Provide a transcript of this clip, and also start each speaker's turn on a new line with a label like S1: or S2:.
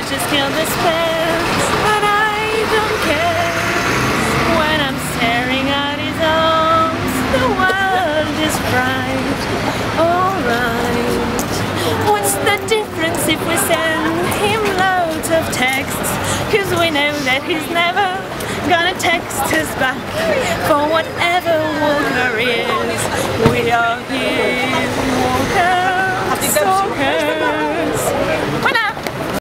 S1: just kill the spell, but I don't care. When I'm staring at his arms, the world is bright. Alright, what's the difference if we send him loads of texts? Cause we know that he's never gonna text us back. For what